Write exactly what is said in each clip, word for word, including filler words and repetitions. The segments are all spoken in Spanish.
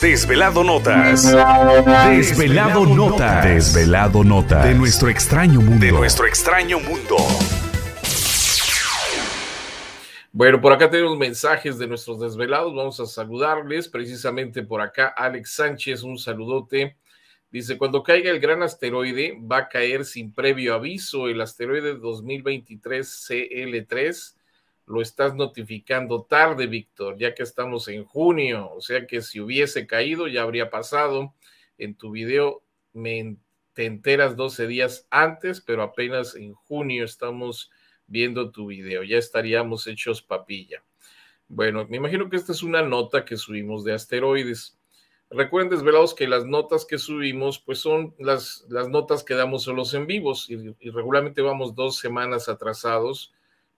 Desvelado Notas. Desvelado Notas. Desvelado Notas. De nuestro extraño mundo. De nuestro extraño mundo. Bueno, por acá tenemos mensajes de nuestros desvelados. Vamos a saludarles. Precisamente por acá, Alex Sánchez, un saludote. Dice, cuando caiga el gran asteroide, va a caer sin previo aviso. El asteroide dos mil veintitrés C L tres. Lo estás notificando tarde, Víctor, ya que estamos en junio. O sea que si hubiese caído, ya habría pasado. En tu video me, te enteras doce días antes, pero apenas en junio estamos viendo tu video. Ya estaríamos hechos papilla. Bueno, me imagino que esta es una nota que subimos de asteroides. Recuerden, desvelados, que las notas que subimos, pues son las, las notas que damos en los en vivos y, y regularmente vamos dos semanas atrasados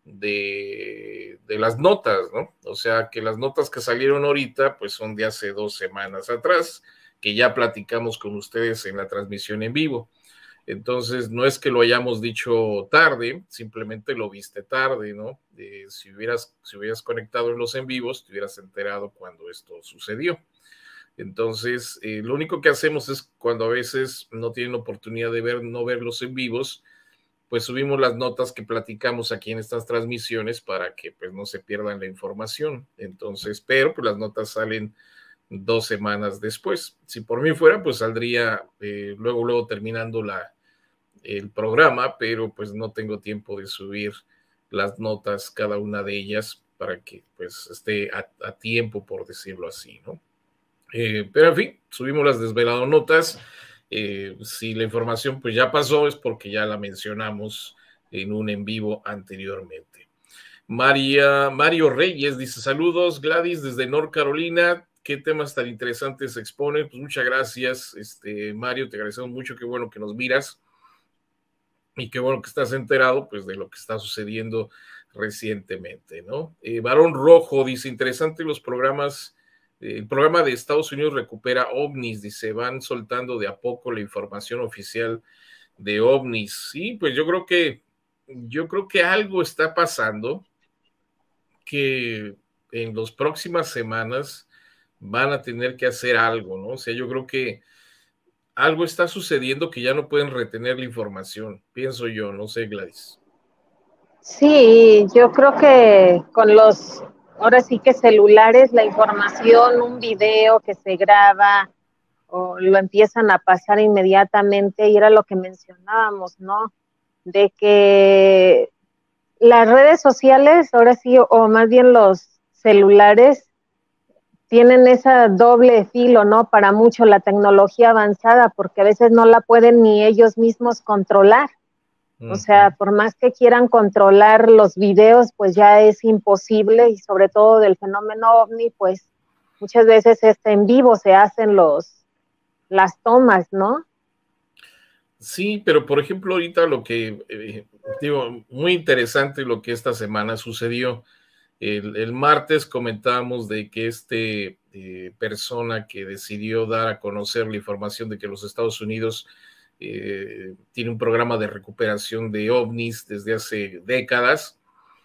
de, de las notas, ¿no? O sea, que las notas que salieron ahorita, pues son de hace dos semanas atrás, que ya platicamos con ustedes en la transmisión en vivo. Entonces, no es que lo hayamos dicho tarde, simplemente lo viste tarde, ¿no? Eh, si hubieras, si hubieras conectado en los en vivos, te hubieras enterado cuando esto sucedió. Entonces, eh, lo único que hacemos es cuando a veces no tienen oportunidad de ver, no verlos en vivos, pues subimos las notas que platicamos aquí en estas transmisiones para que pues no se pierdan la información. Entonces, pero pues las notas salen dos semanas después. Si por mí fuera, pues saldría eh, luego, luego terminando la, el programa, pero pues no tengo tiempo de subir las notas, cada una de ellas, para que pues esté a, a tiempo, por decirlo así, ¿no? Eh, pero en fin, subimos las desvelado notas. Eh, si la información pues ya pasó, es porque ya la mencionamos en un en vivo anteriormente. María, Mario Reyes dice, saludos Gladys desde North Carolina, qué temas tan interesantes se exponen. Pues muchas gracias, este, Mario, te agradecemos mucho, qué bueno que nos miras y qué bueno que estás enterado pues de lo que está sucediendo recientemente, ¿no? Eh, Barón Rojo dice, interesante los programas. El programa de Estados Unidos recupera ovnis, dice, van soltando de a poco la información oficial de ovnis. Sí, pues yo creo que, yo creo que algo está pasando que en las próximas semanas van a tener que hacer algo, ¿no? O sea, yo creo que algo está sucediendo que ya no pueden retener la información, pienso yo, no sé, Gladys. Sí, yo creo que con los... ahora sí que celulares, la información, un video que se graba o lo empiezan a pasar inmediatamente y era lo que mencionábamos, ¿no? De que las redes sociales, ahora sí, o más bien los celulares, tienen esa doble filo, ¿no? Para mucho la tecnología avanzada, porque a veces no la pueden ni ellos mismos controlar. O sea, por más que quieran controlar los videos, pues ya es imposible, y sobre todo del fenómeno ovni, pues muchas veces este, en vivo se hacen los las tomas, ¿no? Sí, pero por ejemplo ahorita lo que, eh, digo, muy interesante lo que esta semana sucedió. El, el martes comentábamos de que este eh, persona que decidió dar a conocer la información de que los Estados Unidos Eh, tiene un programa de recuperación de ovnis desde hace décadas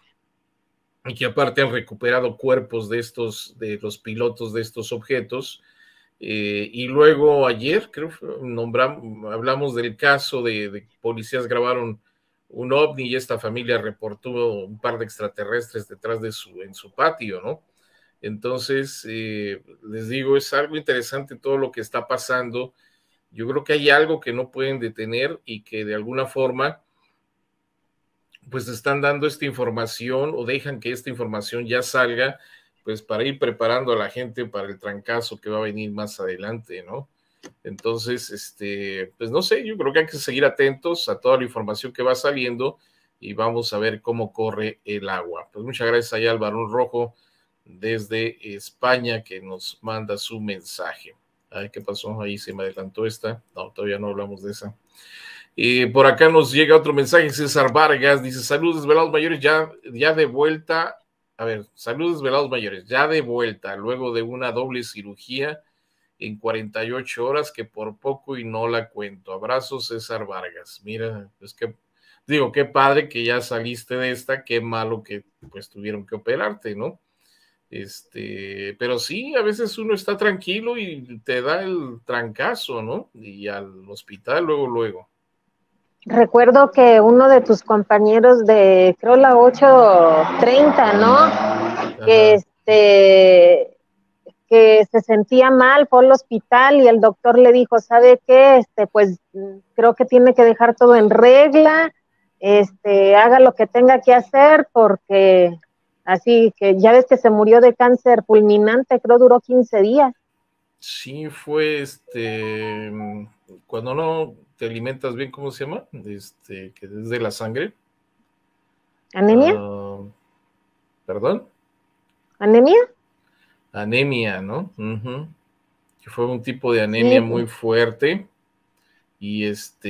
y que aparte han recuperado cuerpos de estos, de los pilotos de estos objetos. Eh, y luego ayer, creo, nombramos, hablamos del caso de, de policías grabaron un ovni y esta familia reportó un par de extraterrestres detrás de su, en su patio, ¿no? Entonces, eh, les digo, es algo interesante todo lo que está pasando. Yo creo que hay algo que no pueden detener y que de alguna forma pues están dando esta información o dejan que esta información ya salga pues para ir preparando a la gente para el trancazo que va a venir más adelante, ¿no? Entonces, este, pues no sé, yo creo que hay que seguir atentos a toda la información que va saliendo y vamos a ver cómo corre el agua. Pues muchas gracias allá al Barón Rojo desde España que nos manda su mensaje. Ay, ¿qué pasó? Ahí se me adelantó esta. No, todavía no hablamos de esa. Eh, por acá nos llega otro mensaje. César Vargas dice, saludos desvelados mayores, ya, ya de vuelta. A ver, saludos desvelados mayores, ya de vuelta, luego de una doble cirugía en cuarenta y ocho horas, que por poco y no la cuento. Abrazos, César Vargas. Mira, es que, digo, qué padre que ya saliste de esta, qué malo que pues tuvieron que operarte, ¿no? Este, pero sí, a veces uno está tranquilo y te da el trancazo, ¿no? Y al hospital luego, luego. Recuerdo que uno de tus compañeros de, creo la ocho treinta, ¿no? Que este, que se sentía mal, fue al hospital y el doctor le dijo, ¿sabe qué? Este, pues creo que tiene que dejar todo en regla, este, haga lo que tenga que hacer porque así que ya ves que se murió de cáncer fulminante, creo duró quince días. Sí, fue este, cuando no te alimentas bien, ¿cómo se llama? Este, que es de la sangre. ¿Anemia? Uh, ¿Perdón? ¿Anemia? Anemia, ¿no? Uh-huh. Que fue un tipo de anemia Sí. muy fuerte y este,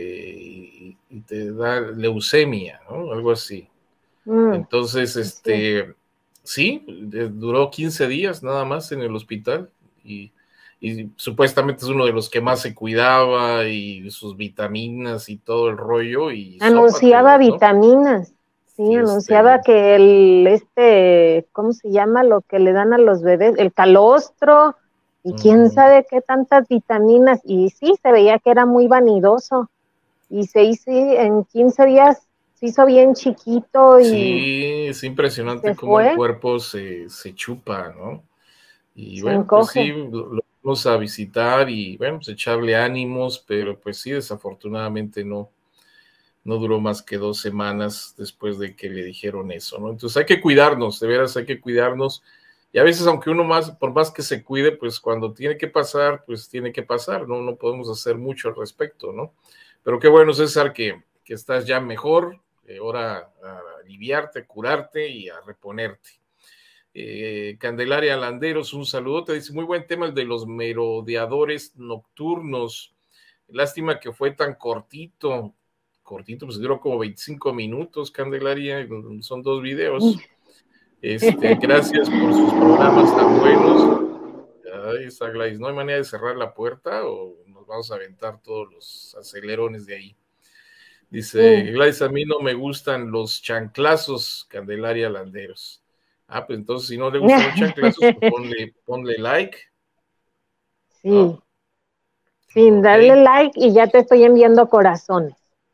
y te da leucemia, ¿no? Algo así. Mm. Entonces, este, sí. sí, duró quince días nada más en el hospital y y supuestamente es uno de los que más se cuidaba y sus vitaminas y todo el rollo. Y anunciaba sópatelas, ¿no? Vitaminas, sí, y anunciaba este... que el, este, ¿cómo se llama? Lo que le dan a los bebés, el calostro, y uh-huh. quién sabe qué tantas vitaminas, y sí, se veía que era muy vanidoso, y se hizo en quince días, se hizo bien chiquito. Y sí, es impresionante cómo fue. El cuerpo se, se chupa, ¿no? Y se bueno, encoge. Pues sí, lo, lo vamos a visitar y bueno, pues echarle ánimos, pero pues sí, desafortunadamente no, no duró más que dos semanas después de que le dijeron eso, ¿no? Entonces hay que cuidarnos, de veras hay que cuidarnos, y a veces aunque uno más, por más que se cuide, pues cuando tiene que pasar, pues tiene que pasar, ¿no? No podemos hacer mucho al respecto, ¿no? Pero qué bueno, César, que, que estás ya mejor, eh, ahora a aliviarte, a curarte y a reponerte. Eh, Candelaria Landeros, un saludote, dice, muy buen tema el de los merodeadores nocturnos, lástima que fue tan cortito, cortito, pues duró como veinticinco minutos, Candelaria, son dos videos, este, gracias por sus programas tan buenos. Ay, esa Gladys, ¿no hay manera de cerrar la puerta o nos vamos a aventar todos los acelerones de ahí? Dice, sí. Gladys, a mí no me gustan los chanclazos, Candelaria Landeros. Ah, pues entonces si no le gustan los chanclazos, pues ponle, ponle like. Sí. ¿No? Sin okay. darle like y ya te estoy enviando corazones.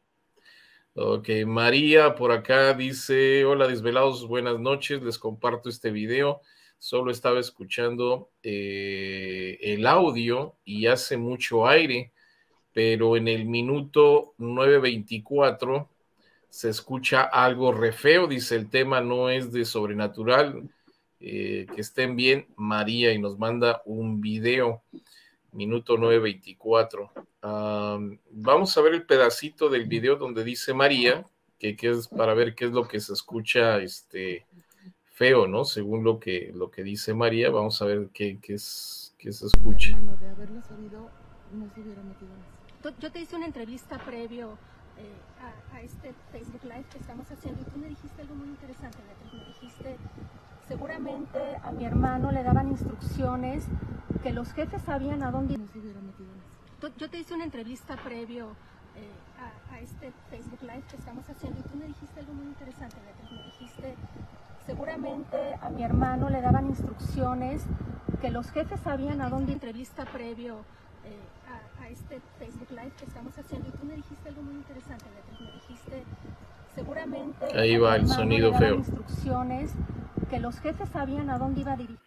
Ok, María por acá dice, hola desvelados, buenas noches, les comparto este video. Solo estaba escuchando eh, el audio y hace mucho aire, pero en el minuto nueve veinticuatro se escucha algo re feo, dice, el tema no es de sobrenatural, eh, que estén bien, María, y nos manda un video, minuto nueve veinticuatro. Um, vamos a ver el pedacito del video donde dice María, que, que es para ver qué es lo que se escucha este, feo, ¿no? Según lo que, lo que dice María, vamos a ver qué, qué, es, qué se escucha. Hermano, de haberlo sabido, no se hubiera metido más. Yo te hice una entrevista previo eh, a, a este Facebook Live que estamos haciendo y tú me dijiste algo muy interesante, Beatriz. Me dijiste, seguramente a mi hermano le daban instrucciones que los jefes sabían a dónde no se hubiera metido más. Yo te hice una entrevista previo eh, a, a este Facebook Live que estamos haciendo y tú me dijiste algo muy interesante, Beatriz. Me dijiste, seguramente a mi hermano le daban instrucciones que los jefes sabían a dónde entrevista previo eh, a, a este Facebook Live que estamos haciendo y tú me dijiste algo muy interesante, Beatriz. Me dijiste, seguramente ahí va el sonido le feo. Instrucciones que los jefes sabían a dónde iba a dirigir.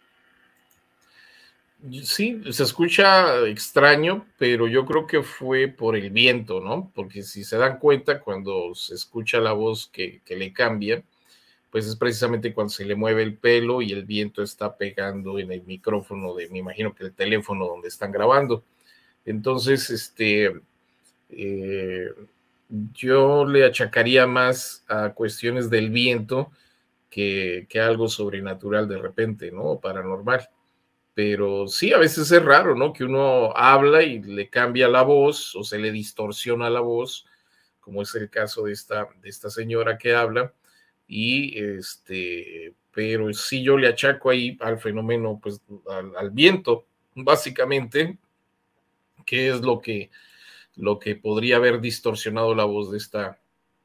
Sí, se escucha extraño, pero yo creo que fue por el viento, ¿no? Porque si se dan cuenta, cuando se escucha la voz que, que le cambia, pues es precisamente cuando se le mueve el pelo y el viento está pegando en el micrófono de, me imagino que el teléfono donde están grabando. Entonces, este, eh, yo le achacaría más a cuestiones del viento que, que algo sobrenatural de repente, ¿no? Paranormal. Pero sí, a veces es raro, ¿no? Que uno habla y le cambia la voz o se le distorsiona la voz, como es el caso de esta, de esta señora que habla. Y este, pero sí yo le achaco ahí al fenómeno, pues al, al viento, básicamente, que es lo que, lo que podría haber distorsionado la voz de esta,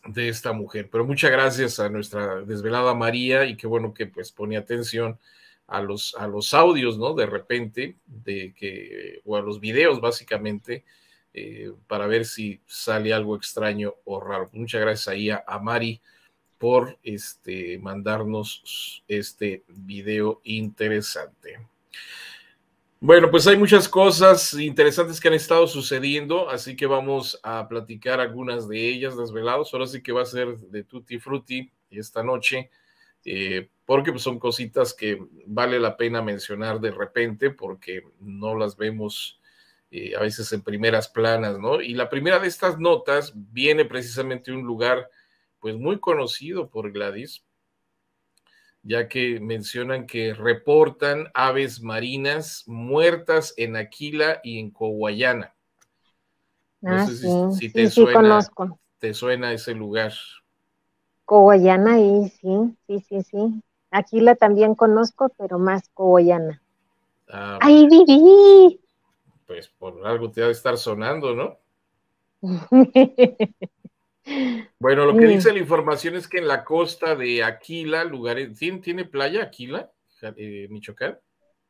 de esta mujer. Pero muchas gracias a nuestra desvelada María, y qué bueno que pues pone atención a los, a los audios, ¿no? De repente, de que, o a los videos básicamente, eh, para ver si sale algo extraño o raro. Muchas gracias ahí a, a Mari por este, mandarnos este video interesante. Bueno, pues hay muchas cosas interesantes que han estado sucediendo, así que vamos a platicar algunas de ellas desvelados. Ahora sí que va a ser de tutti frutti esta noche, eh, porque pues, son cositas que vale la pena mencionar de repente, porque no las vemos eh, a veces en primeras planas, ¿no? Y la primera de estas notas viene precisamente de un lugar pues muy conocido por Gladys, ya que mencionan que reportan aves marinas muertas en Aquila y en Coguayana. No ah, sé sí, si, si sí, te, sí, suena, conozco. te suena ese lugar. Coguayana, ahí, sí, sí, sí, sí. Aquila también conozco, pero más Coguayana. Ah, ¡Ahí viví! Pues por algo te ha de estar sonando, ¿no? Bueno, lo que dice la información es que en la costa de Aquila, lugares, ¿tiene, ¿tiene playa Aquila, eh, Michoacán?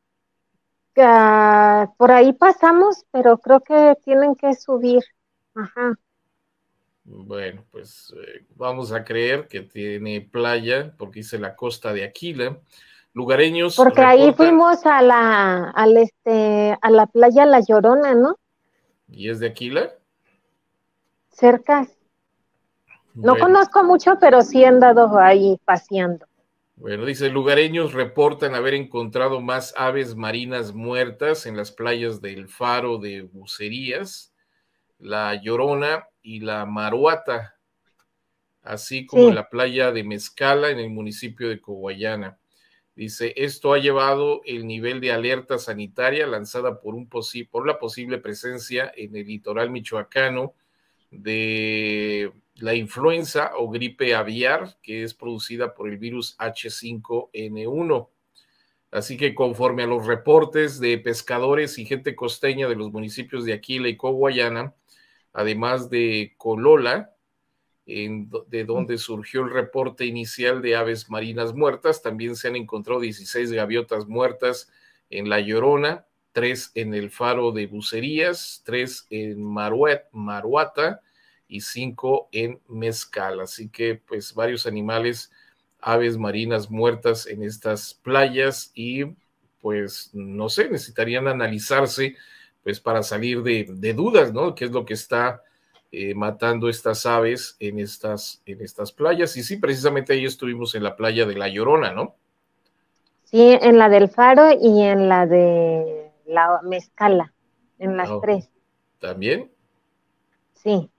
Uh, por ahí pasamos, pero creo que tienen que subir. Ajá. Bueno, pues eh, vamos a creer que tiene playa, porque dice la costa de Aquila. Lugareños porque reportan... ahí fuimos a la, al este, a la playa La Llorona, ¿no? ¿Y es de Aquila? Cerca. No Bueno. conozco mucho, pero sí he andado ahí paseando. Bueno, dice, lugareños reportan haber encontrado más aves marinas muertas en las playas del Faro de Bucerías, La Llorona y La Maruata, así como sí. en la playa de Mezcala, en el municipio de Coguayana. Dice, esto ha llevado el nivel de alerta sanitaria lanzada por, un posi- por la posible presencia en el litoral michoacano de la influenza o gripe aviar, que es producida por el virus H cinco N uno. Así que conforme a los reportes de pescadores y gente costeña de los municipios de Aquila y Coguayana, además de Colola, en, de donde surgió el reporte inicial de aves marinas muertas, también se han encontrado dieciséis gaviotas muertas en La Llorona, tres en el Faro de Bucerías, tres en Maruet, Maruata y cinco en Mezcal. Así que pues varios animales, aves marinas muertas en estas playas, y pues no sé, necesitarían analizarse pues para salir de, de dudas, ¿no? ¿Qué es lo que está eh, matando estas aves en estas, en estas playas? Y sí, precisamente ahí estuvimos en la playa de La Llorona, ¿no? Sí, en la del Faro y en la de la Mezcala, en las oh, tres. ¿También? Sí.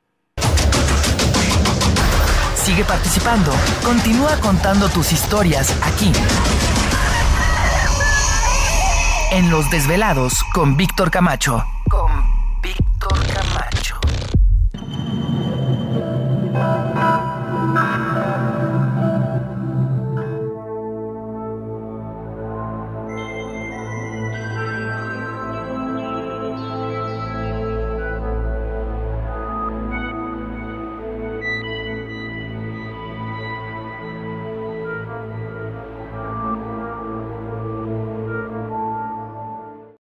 Sigue participando. Continúa contando tus historias aquí, en Los Desvelados con Víctor Camacho.